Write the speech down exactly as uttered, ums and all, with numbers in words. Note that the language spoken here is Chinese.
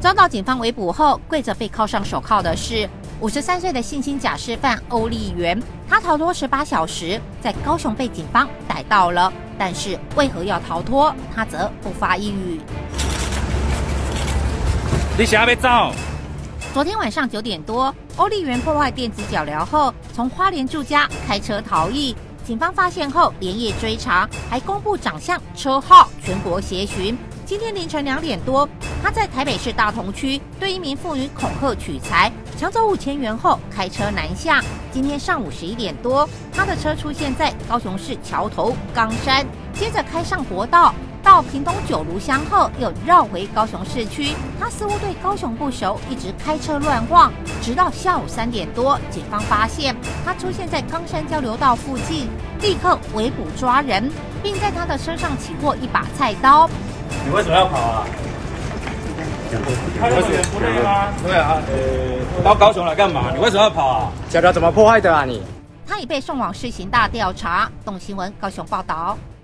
遭到警方围捕后，跪着被铐上手铐的是五十三岁的性侵假释犯欧丽媛。他逃脱十八小时，在高雄被警方逮到了，但是为何要逃脱，他则不发一语。 你想要走？ 昨天晚上九点多，欧丽媛破坏电子脚镣后，从花莲住家开车逃逸。警方发现后连夜追查，还公布长相、车号，全国协寻。今天凌晨两点多，他在台北市大同区对一名妇女恐吓取财，抢走五千元后开车南下。今天上午十一点多，他的车出现在高雄市桥头冈山，接着开上国道。到屏东九如乡后，又绕回高雄市区。他似乎对高雄不熟，一直开车乱晃，直到下午三点多，警方发现他出现在冈山交流道附近，立刻围捕抓人，并在他的身上起获一把菜刀。 你为什么要跑啊？开那么远不累吗？对啊，呃，到高雄来干嘛？你为什么要跑啊？ 脚镣怎么破坏的啊你？ 他已被送往市刑大调查。动新闻高雄报道。